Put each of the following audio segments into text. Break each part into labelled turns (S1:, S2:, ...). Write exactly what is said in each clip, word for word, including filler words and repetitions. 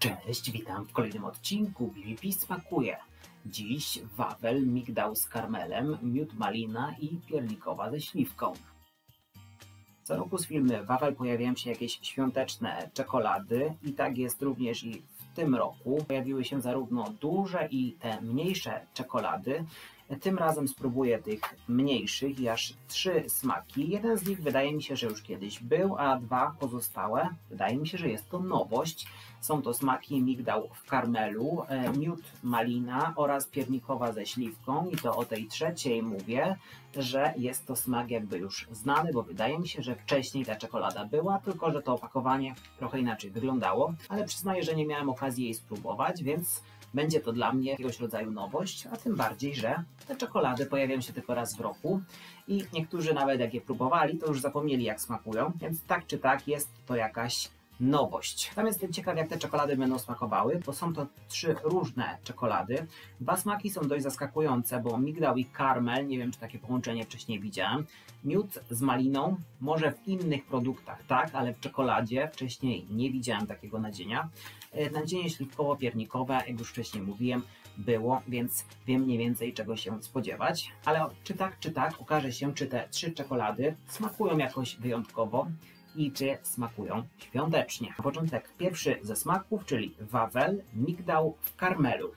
S1: Cześć, witam w kolejnym odcinku B B P Smakuje. Dziś wawel, migdał z karmelem, miód malina i pierlikowa ze śliwką. Co roku z filmy wawel pojawiają się jakieś świąteczne czekolady i tak jest również i w tym roku. Pojawiły się zarówno duże i te mniejsze czekolady. Tym razem spróbuję tych mniejszych i aż trzy smaki. Jeden z nich wydaje mi się, że już kiedyś był, a dwa pozostałe wydaje mi się, że jest to nowość. Są to smaki migdał w karmelu, miód malina oraz piernikowa ze śliwką i to o tej trzeciej mówię, że jest to smak jakby już znany, bo wydaje mi się, że wcześniej ta czekolada była, tylko że to opakowanie trochę inaczej wyglądało, ale przyznaję, że nie miałem okazji jej spróbować, więc będzie to dla mnie jakiegoś rodzaju nowość, a tym bardziej, że te czekolady pojawiają się tylko raz w roku i niektórzy nawet jak je próbowali, to już zapomnieli jak smakują, więc tak czy tak jest to jakaś nowość. Tam jestem ciekaw, jak te czekolady będą smakowały, bo są to trzy różne czekolady. Dwa smaki są dość zaskakujące, bo migdał i karmel, nie wiem czy takie połączenie wcześniej widziałem. Miód z maliną, może w innych produktach tak, ale w czekoladzie wcześniej nie widziałem takiego nadzienia. Nadzienie śliwkowo-piernikowe, jak już wcześniej mówiłem, było, więc wiem mniej więcej czego się spodziewać. Ale czy tak, czy tak, okaże się, czy te trzy czekolady smakują jakoś wyjątkowo i czy smakują świątecznie. Na początek pierwszy ze smaków, czyli wawel, migdał w karmelu.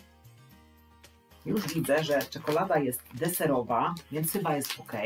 S1: Już widzę, że czekolada jest deserowa, więc chyba jest ok.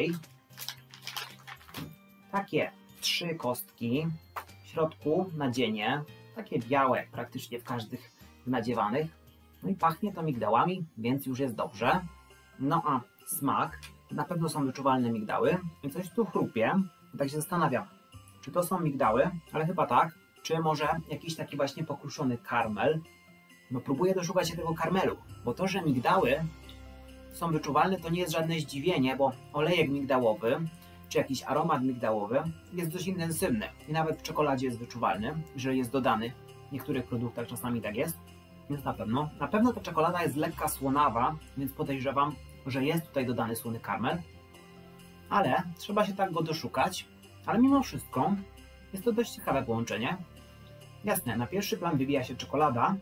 S1: Takie trzy kostki, w środku nadzienie, takie białe praktycznie w każdych nadziewanych. No i pachnie to migdałami, więc już jest dobrze. No a smak, na pewno są wyczuwalne migdały i coś tu chrupie, tak się zastanawiam. Czy to są migdały? Ale chyba tak. Czy może jakiś taki właśnie pokruszony karmel? No próbuję doszukać się tego karmelu, bo to, że migdały są wyczuwalne, to nie jest żadne zdziwienie, bo olejek migdałowy, czy jakiś aromat migdałowy jest dość intensywny i nawet w czekoladzie jest wyczuwalny, jeżeli jest dodany. W niektórych produktach czasami tak jest, więc na pewno. Na pewno ta czekolada jest lekka słonawa, więc podejrzewam, że jest tutaj dodany słony karmel, ale trzeba się tak go doszukać. Ale mimo wszystko jest to dość ciekawe połączenie. Jasne, na pierwszy plan wybija się czekolada,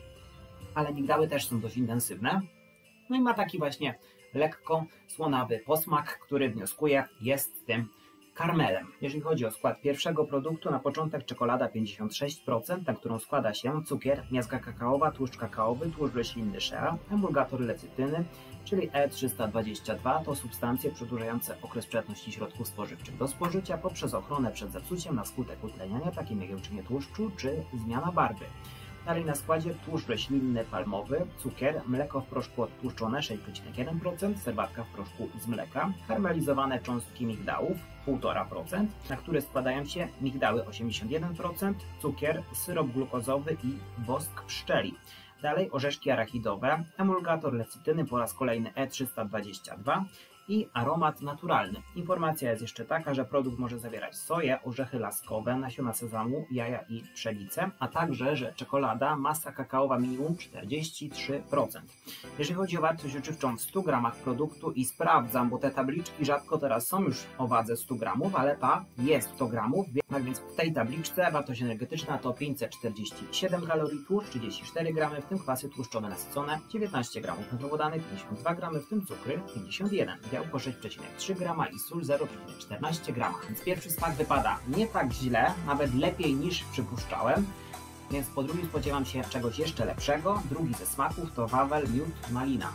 S1: ale migdały też są dość intensywne. No i ma taki właśnie lekko słonawy posmak, który wnioskuje jest tym karmelem. Jeżeli chodzi o skład pierwszego produktu, na początek czekolada pięćdziesiąt sześć procent, na którą składa się cukier, miazga kakaowa, tłuszcz kakaowy, tłuszcz roślinny shea, emulgator lecytyny, czyli E trzysta dwadzieścia dwa to substancje przedłużające okres przydatności środków spożywczych do spożycia poprzez ochronę przed zepsuciem na skutek utleniania, takim jak jęczmień tłuszczu czy zmiana barwy. Dalej na składzie tłuszcz roślinny palmowy, cukier, mleko w proszku odtłuszczone sześć przecinek jeden procent, serwatka w proszku z mleka, karmelizowane cząstki migdałów półtora procent, na które składają się migdały osiemdziesiąt jeden procent, cukier, syrop glukozowy i wosk pszczeli. Dalej orzeszki arachidowe, emulgator lecytyny po raz kolejny E trzysta dwadzieścia dwa i aromat naturalny. Informacja jest jeszcze taka, że produkt może zawierać soję, orzechy laskowe, nasiona sezamu, jaja i pszenicę, a także, że czekolada, masa kakaowa minimum czterdzieści trzy procent. Jeżeli chodzi o wartość odżywczą w stu gramach produktu i sprawdzam, bo te tabliczki rzadko teraz są już o wadze stu gramów, ale ta jest sto gramów, tak więc w tej tabliczce wartość energetyczna to pięćset czterdzieści siedem kalorii, tłuszcz trzydzieści cztery gramy, w tym kwasy tłuszczowe nasycone, dziewiętnaście gramów węglowodanych, pięćdziesiąt dwa gramy, w tym cukry pięćdziesiąt jeden, białko sześć przecinek trzy grama i sól zero przecinek czternaście grama. Więc pierwszy smak wypada nie tak źle, nawet lepiej niż przypuszczałem, więc po drugim spodziewam się czegoś jeszcze lepszego. Drugi ze smaków to wawel, miód, malina.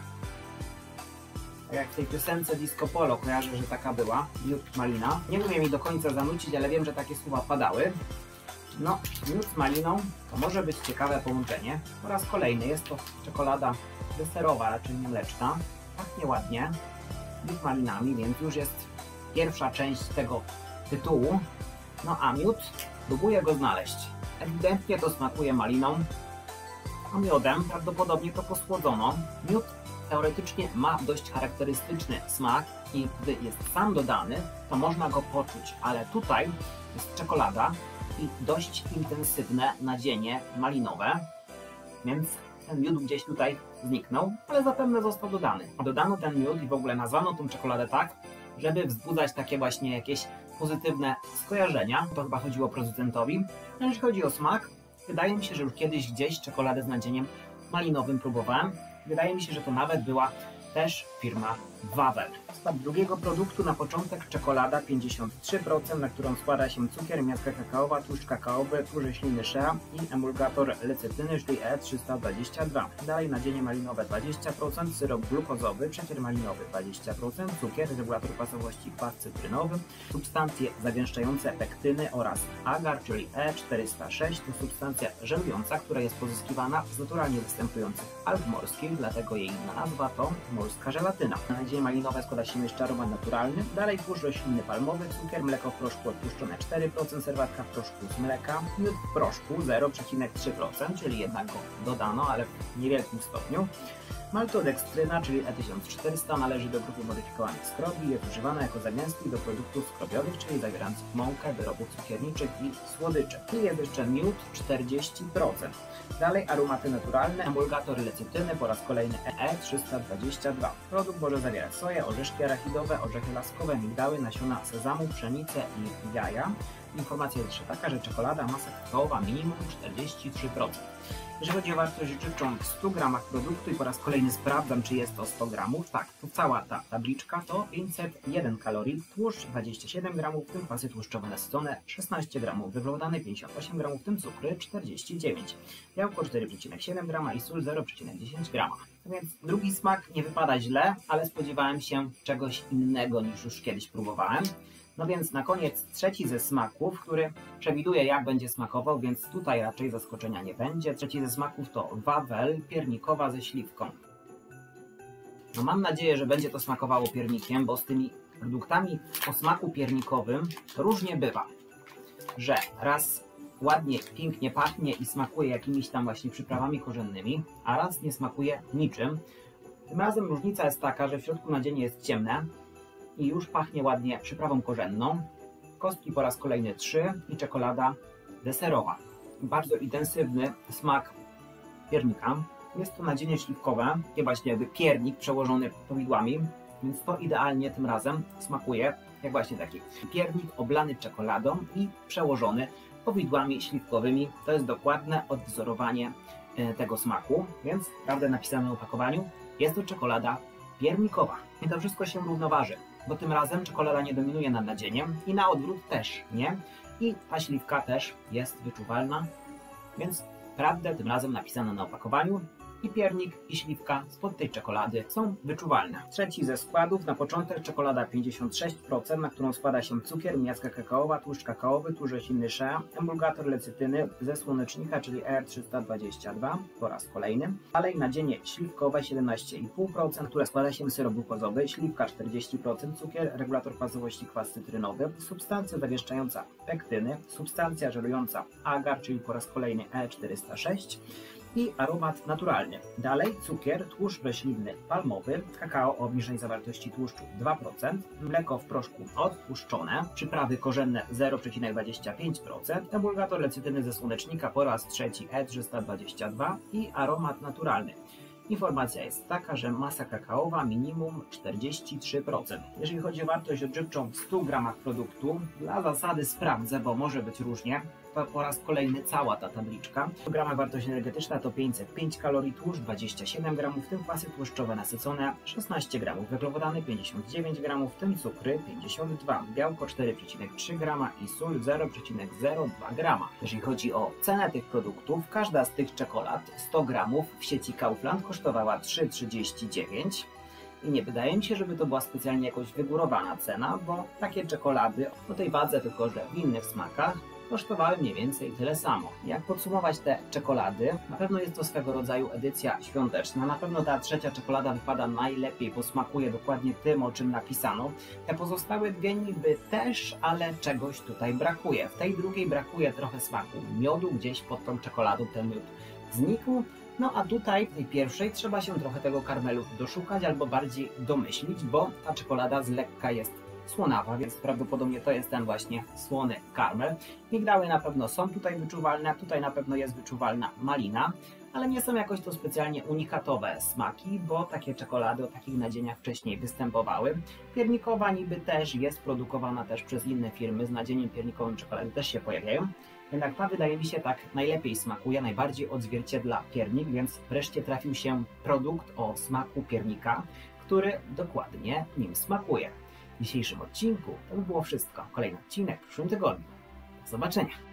S1: Tak jak w tej piosence Disco Polo kojarzę, że taka była, miód, malina. Nie umiem mi do końca zanucić, ale wiem, że takie słowa padały. No, miód z maliną to może być ciekawe połączenie. Po raz kolejny jest to czekolada deserowa, raczej nie mleczna. Pachnie ładnie, miód malinami, więc już jest pierwsza część tego tytułu. No a miód, próbuję go znaleźć. Ewidentnie to smakuje maliną, a miodem prawdopodobnie to posłodzono. Miód teoretycznie ma dość charakterystyczny smak i gdy jest sam dodany, to można go poczuć, ale tutaj jest czekolada i dość intensywne nadzienie malinowe, więc ten miód gdzieś tutaj zniknął, ale zapewne został dodany. Dodano ten miód i w ogóle nazwano tą czekoladę tak, żeby wzbudzać takie właśnie jakieś pozytywne skojarzenia. To chyba chodziło producentowi. Jeżeli chodzi o smak, wydaje mi się, że już kiedyś gdzieś czekoladę z nadzieniem malinowym próbowałem. Wydaje mi się, że to nawet była też firma Wawel. Skład drugiego produktu na początek czekolada pięćdziesiąt trzy procent, na którą składa się cukier, miazga kakaowa, tłuszcz kakaowy, tłuszcz roślinny shea i emulgator lecytyny, czyli E trzysta dwadzieścia dwa. Dalej nadzienie malinowe dwadzieścia procent, syrop glukozowy, przecier malinowy dwadzieścia procent, cukier, regulator kwasowości kwas cytrynowy, substancje zagęszczające pektyny oraz agar, czyli E czterysta sześć. To substancja żelująca, która jest pozyskiwana z naturalnie występujących alg morskich, dlatego jej nazwa to morska żelatyna. Nadzienie malinowe składa się jeszcze aromat naturalny, dalej tłuszcz roślinny palmowy, cukier, mleko w proszku odtłuszczone cztery procent, serwatka w proszku z mleka, miód w proszku zero przecinek trzy procent, czyli jednak go dodano, ale w niewielkim stopniu. Maltodekstryna, czyli E tysiąc czterysta, należy do grupy modyfikowanych skrobi i jest używana jako zagęstnik do produktów skrobiowych, czyli zawierających mąkę, wyrobów cukierniczych i słodyczy. I jest jeszcze miód czterdzieści procent. Dalej aromaty naturalne, emulgator lecytyny po raz kolejny E trzysta dwadzieścia dwa. Produkt może zawierać soję, orzeszki arachidowe, orzechy laskowe, migdały, nasiona sezamu, pszenicę i jaja. Informacja jest jeszcze taka, że czekolada masa kakaowa minimum czterdzieści trzy procent. Jeżeli chodzi o wartość żywczą w stu gramach produktu i po raz kolejny sprawdzam, czy jest to sto gramów, tak, to cała ta tabliczka to pięćset jeden kalorii, tłuszcz dwadzieścia siedem gramów, w tym kwasy tłuszczowe nasycone szesnaście gramów, węglowodany pięćdziesiąt osiem gramów, w tym cukry czterdzieści dziewięć, białko cztery przecinek siedem grama i sól zero przecinek dziesięć grama. Więc drugi smak nie wypada źle, ale spodziewałem się czegoś innego niż już kiedyś próbowałem. No więc na koniec trzeci ze smaków, który przewiduje, jak będzie smakował, więc tutaj raczej zaskoczenia nie będzie. Trzeci ze smaków to Wawel piernikowa ze śliwką. No mam nadzieję, że będzie to smakowało piernikiem, bo z tymi produktami o smaku piernikowym różnie bywa, że raz ładnie, pięknie pachnie i smakuje jakimiś tam właśnie przyprawami korzennymi, a raz nie smakuje niczym. Tym razem różnica jest taka, że w środku nadzienie jest ciemne i już pachnie ładnie przyprawą korzenną. Kostki po raz kolejny trzy i czekolada deserowa. Bardzo intensywny smak piernika. Jest to nadzienie śliwkowe, takie właśnie jakby piernik przełożony powidłami, więc to idealnie tym razem smakuje jak właśnie taki piernik oblany czekoladą i przełożony powidłami śliwkowymi. To jest dokładne odwzorowanie tego smaku, więc prawdę napisane na opakowaniu, jest to czekolada piernikowa. I to wszystko się równoważy, bo tym razem czekolada nie dominuje nad nadzieniem i na odwrót też nie. I ta śliwka też jest wyczuwalna, więc prawdę tym razem napisane na opakowaniu. I piernik, i śliwka spod tej czekolady są wyczuwalne. Trzeci ze składów na początek czekolada pięćdziesiąt sześć procent, na którą składa się cukier, miazga kakaowa, tłuszcz kakaowy, tłuszcz roślinny shea, emulgator lecytyny ze słonecznika, czyli E trzysta dwadzieścia dwa po raz kolejny. Dalej nadzienie śliwkowe siedemnaście i pół procent, które składa się z syrop glukozowy, śliwka czterdzieści procent, cukier, regulator kwasowości kwas cytrynowy, substancja zagęszczająca pektyny, substancja żelująca agar, czyli po raz kolejny E czterysta sześć. I aromat naturalny. Dalej cukier, tłuszcz roślinny palmowy, kakao o obniżonej zawartości tłuszczu dwa procent, mleko w proszku odtłuszczone, przyprawy korzenne zero przecinek dwadzieścia pięć procent, emulgator lecytyny ze słonecznika po raz trzeci E trzysta dwadzieścia dwa i aromat naturalny. Informacja jest taka, że masa kakaowa minimum czterdzieści trzy procent. Jeżeli chodzi o wartość odżywczą w stu gramach produktu, dla zasady sprawdzę, bo może być różnie, to po raz kolejny cała ta tabliczka. W gramach wartość energetyczna to pięćset pięć kalorii, tłuszcz dwadzieścia siedem gramów, w tym kwasy tłuszczowe nasycone szesnaście gramów, węglowodany pięćdziesiąt dziewięć gramów, w tym cukry pięćdziesiąt dwa, białko cztery przecinek trzy grama i sól zero przecinek zero dwa grama. Jeżeli chodzi o cenę tych produktów, każda z tych czekolad sto gramów w sieci Kaufland kosztowała trzy trzydzieści dziewięć. I nie wydaje mi się, żeby to była specjalnie jakoś wygórowana cena, bo takie czekolady o tej wadze, tylko że w innych smakach, kosztowały mniej więcej tyle samo. Jak podsumować te czekolady? Na pewno jest to swego rodzaju edycja świąteczna. Na pewno ta trzecia czekolada wypada najlepiej, bo smakuje dokładnie tym, o czym napisano. Te pozostałe dwie niby też, ale czegoś tutaj brakuje. W tej drugiej brakuje trochę smaku miodu, gdzieś pod tą czekoladą ten miód znikł. No a tutaj w tej pierwszej trzeba się trochę tego karmelu doszukać albo bardziej domyślić, bo ta czekolada z lekka jest słonawa, więc prawdopodobnie to jest ten właśnie słony karmel. Migdały na pewno są tutaj wyczuwalne, tutaj na pewno jest wyczuwalna malina, ale nie są jakoś to specjalnie unikatowe smaki, bo takie czekolady o takich nadzieniach wcześniej występowały. Piernikowa niby też jest produkowana też przez inne firmy, z nadzieniem piernikowym czekolady też się pojawiają. Jednak ta wydaje mi się tak najlepiej smakuje, najbardziej odzwierciedla piernik, więc wreszcie trafił się produkt o smaku piernika, który dokładnie nim smakuje. W dzisiejszym odcinku to by było wszystko. Kolejny odcinek w przyszłym tygodniu. Do zobaczenia!